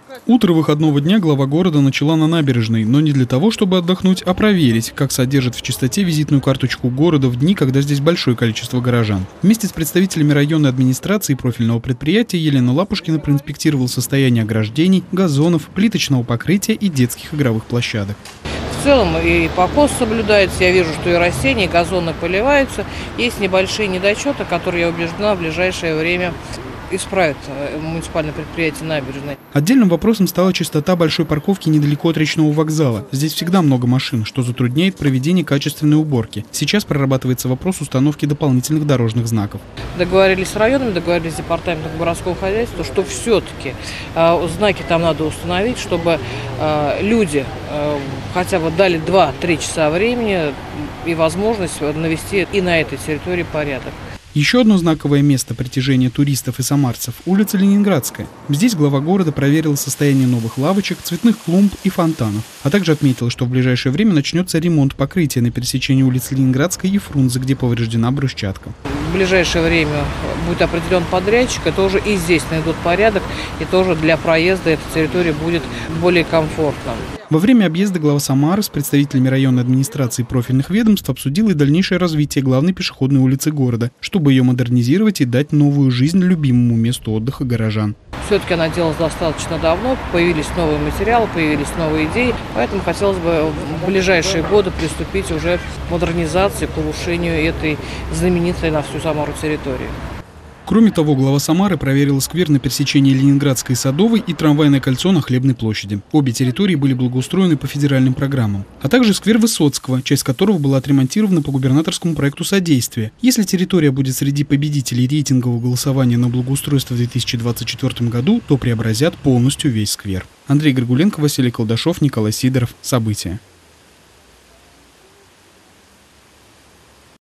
Утро выходного дня глава города начала на набережной, но не для того, чтобы отдохнуть, а проверить, как содержит в чистоте визитную карточку города в дни, когда здесь большое количество горожан. Вместе с представителями районной администрации и профильного предприятия Елена Лапушкина проинспектировала состояние ограждений, газонов, плиточного покрытия и детских игровых площадок. В целом и покос соблюдается, я вижу, что и растения, и газоны поливаются. Есть небольшие недочеты, которые, я убеждена, в ближайшее время исправит муниципальное предприятие набережной. Отдельным вопросом стала чистота большой парковки недалеко от речного вокзала. Здесь всегда много машин, что затрудняет проведение качественной уборки. Сейчас прорабатывается вопрос установки дополнительных дорожных знаков. Договорились с районами, договорились с департаментом городского хозяйства, что все-таки знаки там надо установить, чтобы люди хотя бы дали 2-3 часа времени и возможность навести и на этой территории порядок. Еще одно знаковое место притяжения туристов и самарцев – улица Ленинградская. Здесь глава города проверил состояние новых лавочек, цветных клумб и фонтанов, а также отметил, что в ближайшее время начнется ремонт покрытия на пересечении улиц Ленинградской и Фрунзе, где повреждена брусчатка. В ближайшее время будет определен подрядчик, и тоже и здесь найдут порядок, и тоже для проезда эта территория будет более комфортна. Во время объезда глава Самары с представителями районной администрации и профильных ведомств обсудил и дальнейшее развитие главной пешеходной улицы города, чтобы ее модернизировать и дать новую жизнь любимому месту отдыха горожан. Все-таки она делалась достаточно давно, появились новые материалы, появились новые идеи, поэтому хотелось бы в ближайшие годы приступить уже к модернизации, к улучшению этой знаменитой на всю Самару территории. Кроме того, глава Самары проверила сквер на пересечении Ленинградской и Садовой и трамвайное кольцо на Хлебной площади. Обе территории были благоустроены по федеральным программам. А также сквер Высоцкого, часть которого была отремонтирована по губернаторскому проекту содействия. Если территория будет среди победителей рейтингового голосования на благоустройство в 2024 году, то преобразят полностью весь сквер. Андрей Горгуленко, Василий Колдашов, Николай Сидоров. События.